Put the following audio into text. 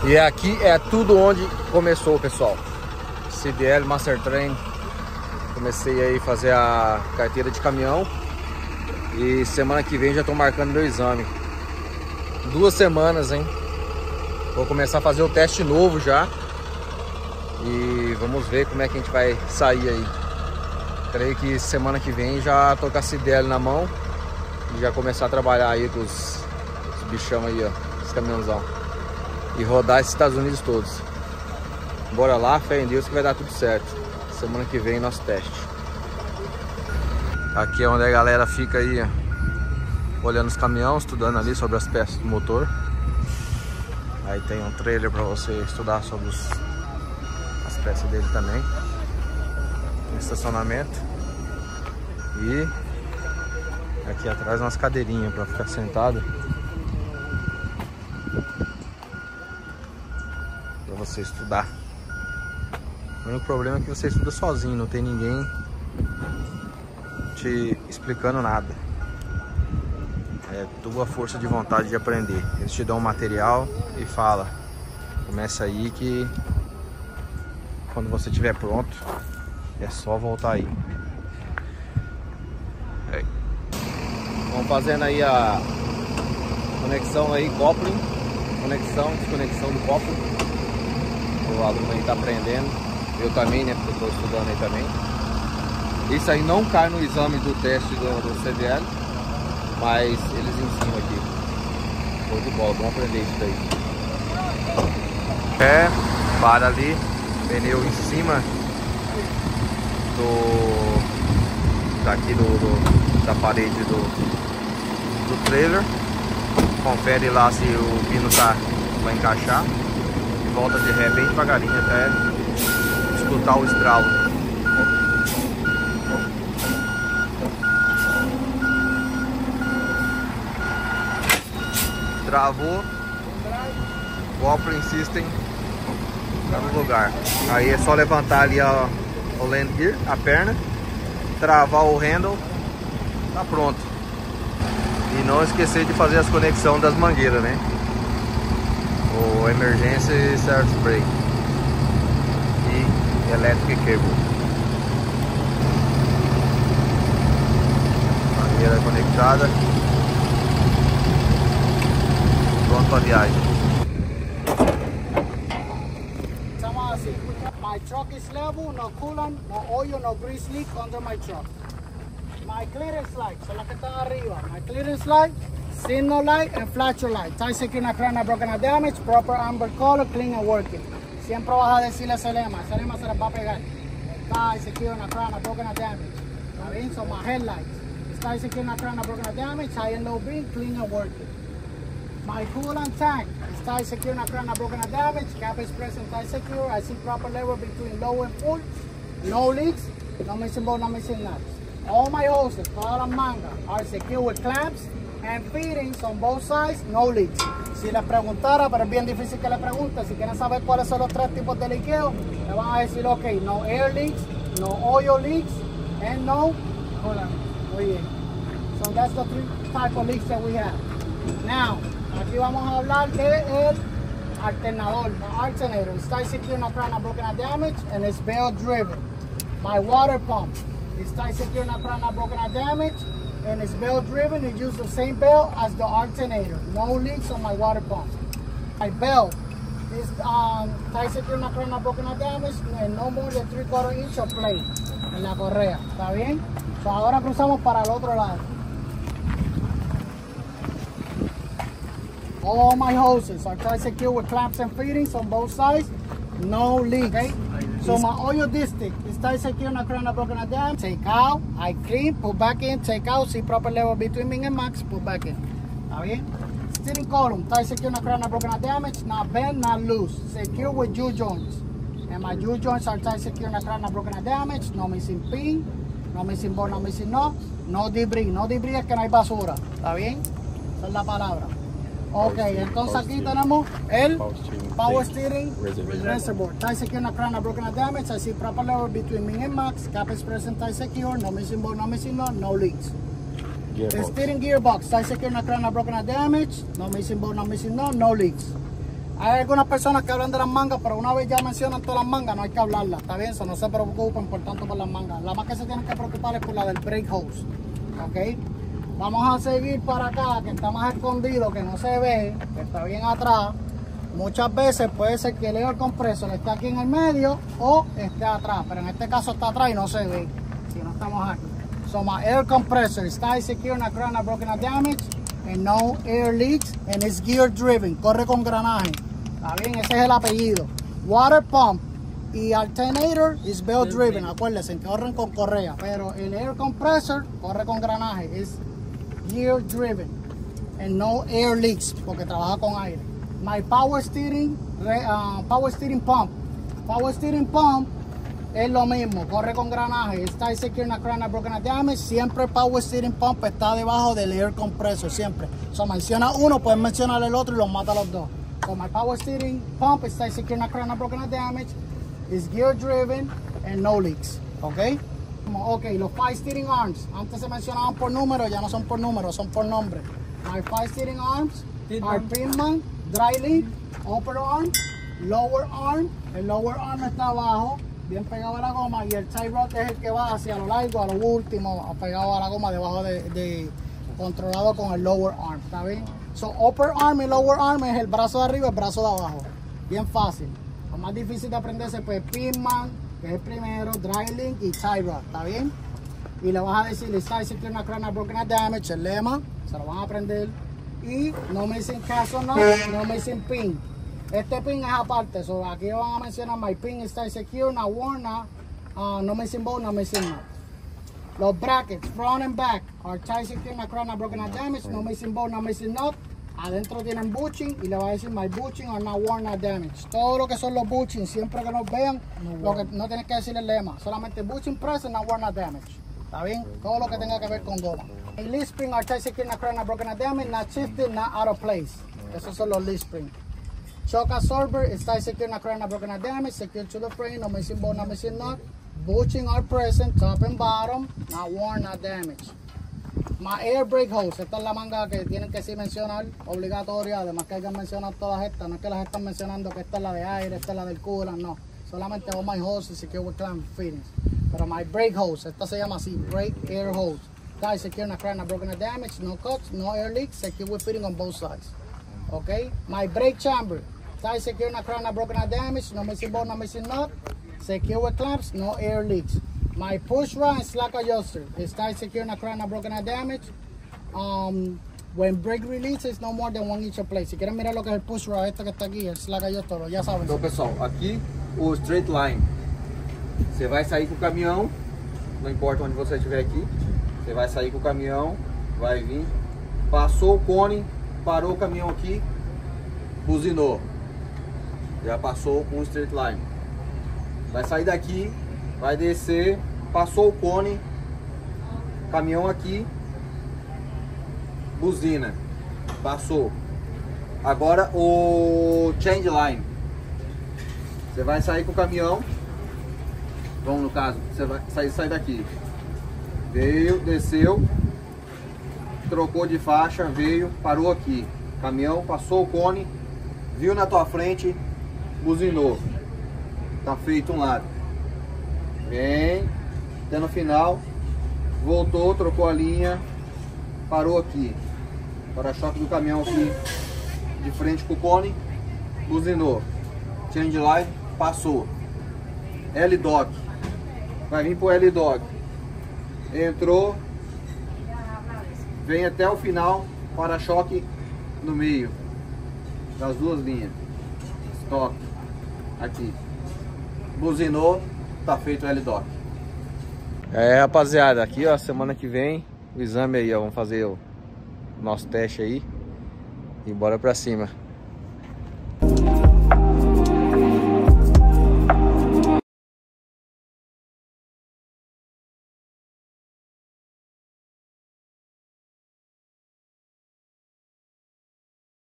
E aqui é tudo onde começou, pessoal. CDL Master Train. Comecei aí a fazer a carteira de caminhão. E semana que vem já estou marcando meu exame. 2 semanas, hein? Vou começar a fazer o teste novo já. E vamos ver como é que a gente vai sair aí. Creio que semana que vem já tô com a CDL na mão. E já começar a trabalhar aí com os bichão aí, ó. Os caminhãozão. E rodar esses Estados Unidos todos. Bora lá, fé em Deus que vai dar tudo certo. Semana que vem nosso teste. Aqui é onde a galera fica aí, ó, olhando os caminhões, estudando ali sobre as peças do motor. Aí tem um trailer para você estudar sobre as peças dele também. Um estacionamento. E aqui atrás umas cadeirinhas para ficar sentado. Para você estudar. O único problema é que você estuda sozinho, não tem ninguém te explicando nada. É tua força de vontade de aprender. Eles te dão um material e fala: começa aí que quando você estiver pronto é só voltar aí. Vamos fazendo aí a conexão aí, coupling, desconexão do coupling. O aluno aí tá aprendendo, eu também, né, porque eu tô estudando aí também. Isso aí não cai no exame do teste do CDL, mas eles ensinam aqui. Show de bola, vamos aprender isso daí. Para ali, pneu em cima da parede do trailer. Confere lá se o pino vai encaixar e volta de ré bem devagarinho até escutar o estralo. Travou, o Coupling System tá no lugar. Aí é só levantar ali o land gear, a perna, travar o handle, tá pronto. E não esquecer de fazer as conexões das mangueiras, né? O Emergency Service Brake e Electric Cable. Mangueira conectada. Pronto para a viagem. My truck is level, no coolant, no oil, no grease leak under my truck. My clearance light, so la que está arriba. My clearance light, signal light, and flasher light. Tie secure na crana broken or damaged, proper amber color, clean and working. Siempre vas a decirle ese lema se les va a pegar. Tie secure na crana broken or damaged. ¿Está bien? So my headlights. Tie secure na crana broken or damaged, high and low beam, clean and working. My coolant tank is tie secure na crana broken or damaged, cap is present, tie secure. I see proper level between low and full, no leaks, no missing bolt, no missing nuts. All my hoses, todas las mangas, are secure with clamps and fittings on both sides, no leaks. Si les preguntara, pero es bien difícil que le pregunte, si quieren saber cuáles son los 3 tipos de liqueo, le van a decir, ok, no air leaks, no oil leaks, and no coolant. Muy bien. So that's the 3 types of leaks that we have. Now, aquí vamos a hablar del alternador, the alternator. It's tie secure, not crana broken or damaged, and it's belt driven. My water pump is tie secure, not crana broken or damaged, and it's belt driven. It uses the same belt as the alternator. No leaks on my water pump. My belt is tie secure, not crana broken or damaged, and no more than 3/4 inch of plate en la correa. ¿Está bien? So ahora cruzamos para el otro lado. All my hoses are tie secure with clamps and fittings on both sides, no leaks. Okay? So my oil distich is tie secure, not crana broken or damaged. Take out, I clean, put back in, take out, see proper level between min and max, put back in. ¿Está bien? Steering column, tie secure, not crana broken or damaged, not bent, not loose. Secure with U-joints. And my U-joints are tie secure, not crana broken or damaged, no missing pin, no missing bolt, no missing nut, no debris. No debris es que no hay basura. ¿Está bien? Esa es la palabra. Ok, entonces aquí tenemos el power steering reservoir. Tie secure, not crana broken or damaged. I see proper level between min and max. Cap is present, tie secure. No missing bolt, no missing nut, no leaks. The steering gearbox, tie secure, not crana broken or damaged. No missing bolt, no missing nut, no leaks. Hay algunas personas que hablan de las mangas, pero una vez ya mencionan todas las mangas, no hay que hablarlas, está bien, eso no se preocupen por tanto por las mangas. La más que se tienen que preocupar es por la del brake hose, ok. Vamos a seguir para acá, que está más escondido, que no se ve, que está bien atrás. Muchas veces puede ser que el air compressor esté aquí en el medio o esté atrás, pero en este caso está atrás y no se ve, si no estamos aquí. So my air compressor está secure, not cracked, not broken, not damaged, and no air leaks, and it's gear driven, corre con granaje. Está bien, ese es el apellido. Water pump y alternator is belt driven, acuérdense que corren con correa, pero el air compressor corre con granaje, es gear driven, and no air leaks, porque trabaja con aire. My power steering pump. Power steering pump es lo mismo, corre con granaje, está secure, not cracked, not broken, not damaged. Siempre el power steering pump está debajo del air compressor, siempre. So menciona uno, puedes mencionar el otro y los mata a los dos. So my power steering pump está secure, not cracked, not broken, not damaged. Is gear driven and no leaks. Ok. Ok, los 5 steering arms. Antes se mencionaban por número, ya no son por número, son por nombre. My 5 steering arms are Pinman, dry link, upper arm, lower arm. El lower arm está abajo, bien pegado a la goma, y el tie rod es el que va hacia lo largo, a lo último, pegado a la goma, debajo controlado con el lower arm, ¿está bien? So upper arm y lower arm es el brazo de arriba y el brazo de abajo. Bien fácil. Lo más difícil de aprenderse pues Pinman, que es el primero, dry link y tie rod, ¿está bien? Y le vas a decir, está secure, not cracked, not broken, not damaged, el lema, se lo van a aprender. Y no missing cast or not, no missing pin. Este pin es aparte, so aquí van a mencionar my pin está secure, not worn, no missing bolt, no missing nut. Los brackets, front and back, are tie secure, not cracked, not broken, not damaged, no missing bolt, no missing nut. Adentro tienen bushing y le va a decir my bushing are not worn, not damaged. Todo lo que son los bushing, siempre que nos vean, no tienes que decir el lema, solamente bushing present, not worn, not damaged. ¿Está bien? Todo lo que tenga que ver con goma. El leaf spring are tie secure, not cracked, not broken, not damaged, not shifted, not out of place. Esos son los leaf spring. Shock absorber is tie secure, not cracked, not broken, not damaged, secure to the frame, no missing bolt, no missing nut. Bushing are present, top and bottom, not worn, not damaged. My air brake hose, esta es la manga que tienen que sí mencionar, obligatoria, además que hay que mencionar todas estas, no es que las están mencionando que esta es la de aire, esta es la del coolant, no. Solamente all my hoses secure with clamp fittings. Pero my brake hose, esta se llama así, brake air hose. Tie secure, not cracked, not broken, not damaged, no cuts, no air leaks, secure with fitting on both sides. Okay? My brake chamber, tie secure, not cracked, not broken, not damaged, no missing bolt, no missing nut, secure with clamps, no air leaks. My push rod and slack adjuster is tied secure, not cracked, not broken, not damaged. When brake releases, no more than 1 inch of play. Si quieren mirar lo que es el push rod, este que está aquí, el slack adjuster, ya saben. Então, pessoal, aqui o straight line. Você vai sair com o caminhão, não importa onde você estiver aqui. Você vai sair com o caminhão, vai vir, passou o cone, parou o caminhão aqui, buzinou. Já passou com o straight line. Vai sair daqui, vai descer, passou o cone, caminhão aqui, buzina, passou. Agora o change line. Você vai sair com o caminhão, vamos no caso, você vai sair daqui. Veio, desceu, trocou de faixa, veio, parou aqui. Caminhão, passou o cone, viu na tua frente, buzinou. Tá feito um lado. Vem, até no final, voltou, trocou a linha, parou aqui. Para-choque do caminhão aqui, de frente com o cone, buzinou. Change line, passou. L-Dog, vai vir pro L-Dog. Entrou, vem até o final, para-choque no meio das duas linhas. Stop, aqui. Buzinou, tá feito o L-Dog. É, rapaziada, aqui ó, semana que vem o exame aí, ó, vamos fazer o nosso teste aí e bora pra cima.